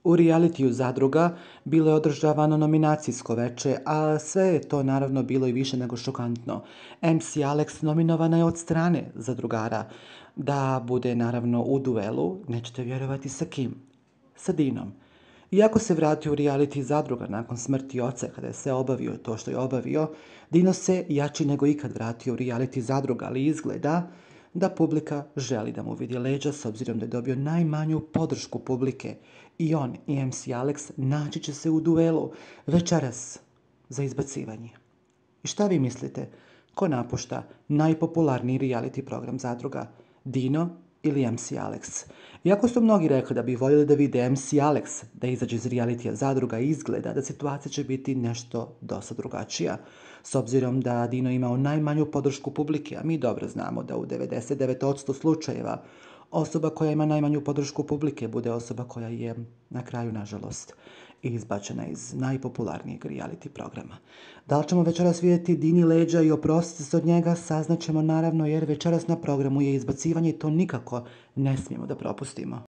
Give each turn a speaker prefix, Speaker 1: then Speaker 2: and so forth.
Speaker 1: U realitiju Zadruga bilo je održavano nominacijsko veče, a sve je to naravno bilo i više nego šokantno. MC Alex nominovana je od strane Zadrugara da bude naravno u duelu, nećete vjerovati sa kim? Sa Dinom. Iako se vratio u reality Zadruga nakon smrti oca kada je sve obavio to što je obavio, Dino se jači nego ikad vratio u reality Zadruga, ali izgleda da publika želi da mu vidi leđa s obzirom da je dobio najmanju podršku publike. I on i MC Alex naći će se u duelu večeras za izbacivanje. I šta vi mislite? Ko napušta najpopularniji reality program Zadruga? Dino ili MC Alex? Iako su mnogi rekli da bi voljeli da vide MC Alex da izađe iz realitija Zadruga, izgleda da situacija će biti nešto dosta drugačija. S obzirom da Dino imao najmanju podršku publike, a mi dobro znamo da u 99% slučajeva osoba koja ima najmanju podršku publike bude osoba koja je na kraju, nažalost, izbačena iz najpopularnijeg reality programa. Da li ćemo večeras vidjeti Dini leđa i oprostiti se od njega, saznaćemo naravno jer večeras na programu je izbacivanje i to nikako ne smijemo da propustimo.